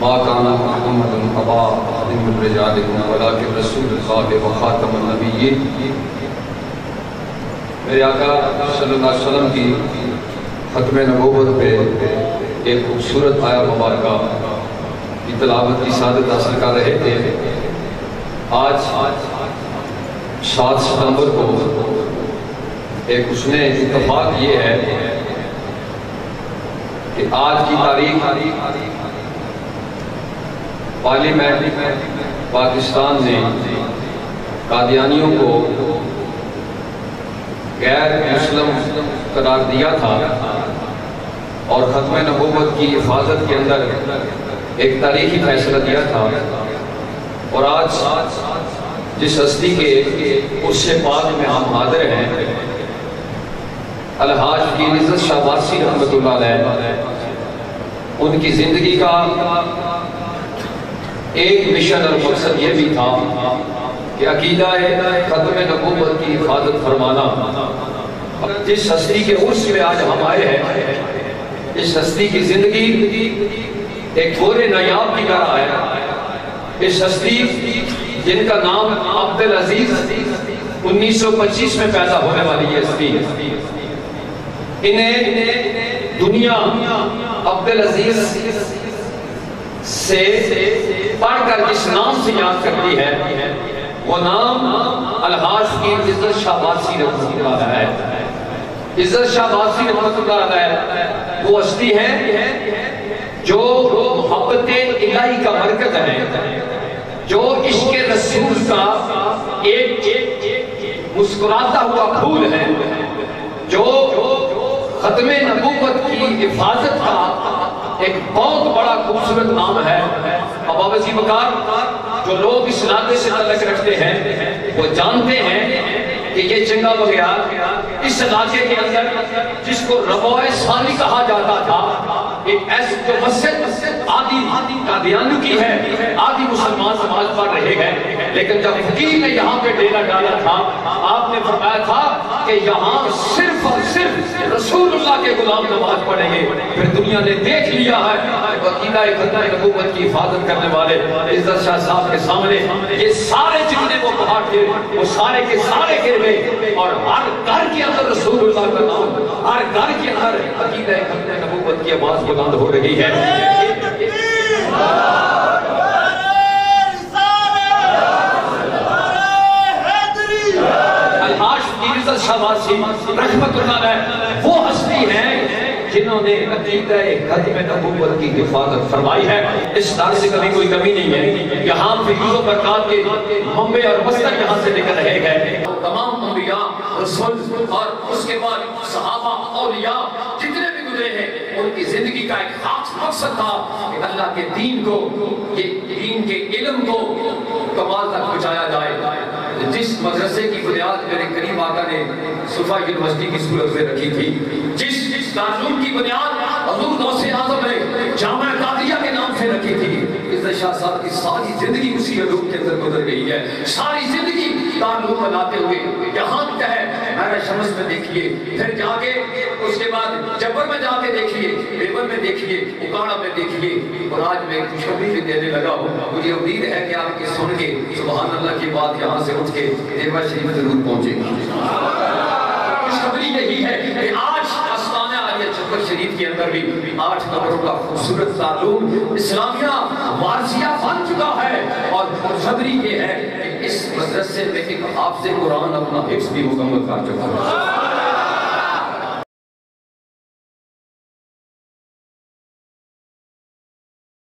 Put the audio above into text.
ما کان محمد ابا احد من رجالکم ولکن رسول اللہ وخاتم النبیین۔ میرے آقا صلی اللہ علیہ وسلم کی ختم نبوت پہ ایک خوبصورت آیا مبارکہ کی تلاوت کی سعادت حاصل کر رہے تھے۔ آج 7 ستمبر کو ایک حسن اتفاق یہ ہے کہ آج کی تاریخ پارلیمنٹ پاکستان نے قادیانیوں کو غیر مسلم قرار دیا تھا اور ختم نبوت کی حفاظت کے اندر ایک تاریخی فیصلہ دیا تھا، اور آج جس ہستی کے عرص پاک میں ہم حاضر ہیں، الحاج فقیر عزت شاہ وارثی رحمۃ اللہ علیہ، ان کی زندگی کا ایک مشن اور مقصد یہ بھی تھا کہ عقیدہ ختم نبوت کی حفاظت فرمانا۔ جس ہستی کے عرص میں آج ہم آئے ہیں، اس ہستی کی زندگی ایک گورے نایاب کی طرح ہے۔ اس ہستی جن کا نام عبدالعزیز 1925 میں پیدا ہونے والی یہ ہستی، انہیں دنیا عبدالعزیز سے پڑھ کر جس نام سے یاد کرتی ہے وہ نام الحاج فقیر عزت شاہ وارثی رحمۃ اللہ علیہ ہے۔ عزت شاہ وارثی رحمۃ اللہ علیہ وہ ہستی ہے جو محبت الہی کا مرکز ہے، جو عشق رسول کا ایک مسکراتا ہوا پھول ہے، جو ختم نبوت کی حفاظت کا ایک بہت بڑا خوبصورت نام ہے۔ اب آبازی بکار جو لوگ اس علاقے سے تعلق رکھتے ہیں وہ جانتے ہیں کہ یہ چنگا بغیار اس علاقے کے اندر جس کو ربوع ثانی کہا جاتا تھا، ایک ایسی جو مسجد آدھی قادیانیوں کی ہے، آدھی مسلمان سماج پر رہے گئے، لیکن جب فقیر نے یہاں پہ ڈیرا ڈالا تھا، آپ نے فرمایا تھا کہ یہاں صرف اور صرف رسول اللہ کے غلام نماز پڑھیں گے۔ پھر دنیا نے دیکھ لیا ہے عقیدہ ختم نبوت کی حفاظت کرنے والے عزت شاہ صاحب کے سامنے یہ سارے جتنے وہ پہاڑ تھے وہ سارے کے سارے گر گئے، اور ہر گھر کے اندر رسول اللہ کا نام، ہر گھر کے اندر عقیدہ ختم نبوت کی آواز بلند ہو رہی ہے۔ الحاج فقیر عزت شاہ وارثی رحمۃ اللہ علیہ وہ ہستی ہیں جنہوں نے عقیدہ ختم نبوت کی حفاظت فرمائی ہے۔ اس دار سے کبھی کوئی کمی نہیں ہے۔ یہاں فیض و برکات کے منبع اور مصدر یہاں سے نکل رہے گئے۔ تمام انبیاء، رسول اور اس کے بعد صحابہ، اولیاء جتنے بھی گزرے ہیں، ان کی زندگی کا ایک خاص مقصد تھا کہ اللہ کے دین کو، یہ دین کے علم کو کمال تک پہنچایا جائے۔ جس مدرسے کی بنیاد میرے کریم آقا نے صفا یونیورسٹی کی صورت میں رکھی تھی، جس دارالعلوم کی بنیاد حضور غوث اعظم نے جامعہ قادریہ کے نام سے رکھی تھی، عزت شاہ صاحب کی ساری زندگی اسی علوم کے اندر گزر گئی ہے۔ ساری زندگی دارالعلوم بناتے ہوئے یہاں تک ہے میرا شمس میں دیکھیے، پھر جا کے اس کے بعد جبر میں جا کے دیکھیے، ریور میں دیکھیے، اکاڑا میں دیکھیے، اور آج میں خوشخبری بھی دینے لگا ہوں۔ مجھے امید ہے کہ آپ کے سن کے سبحان اللہ کی بات یہاں سے اٹھ کے ریور شریف ضرور پہنچے گی۔ خوشخبری یہی ہے کہ آج آستانہ عالیہ چھپر شریف کے اندر بھی 8 نمبروں کا خوبصورت تعلق اسلامیہ وارثیہ بن چکا ہے، اور خوشخبری یہ ہے کہ اس مدرسے میں ایک حافظ قرآن اپنا حفظ بھی مکمل کر چکا ہے۔